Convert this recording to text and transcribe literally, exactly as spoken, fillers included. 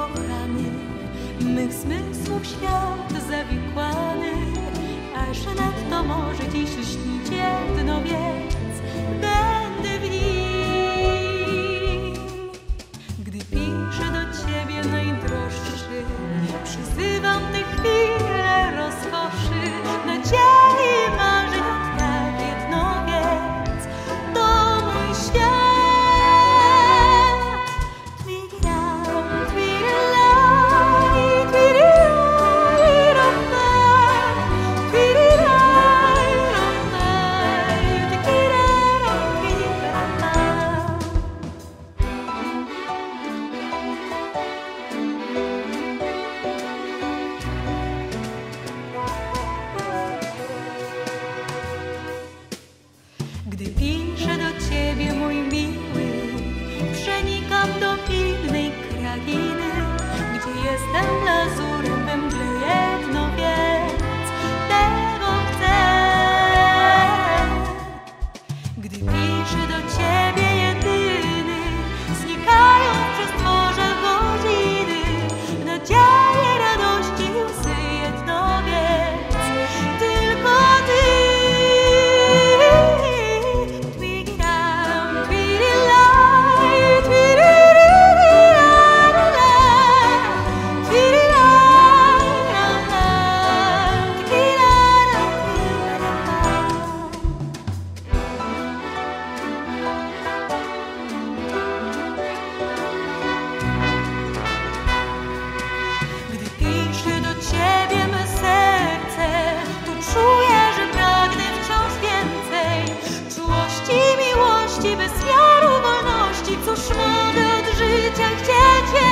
kochany, mych zmysłów świat zawikłany, aż nadto może dziś śnić jedno, więc będę w nim. Gdy piszę do ciebie najdroższy, przyzywam te chwile rozkoszy, nadziei, marzeń, tak jedno, więc to mój świat. Gdy piszę do ciebie, mój miły, przenikam do innej krainy, gdzie jestem lazurem we mgle jedno, więc tego chcę. Gdy piszę do ciebie jedyny, znikają w przestworze godziny, nadzieje, radości, łzy jedno, więc tylko ty. Bez miaru wolności, cóż mogę od życia chcieć?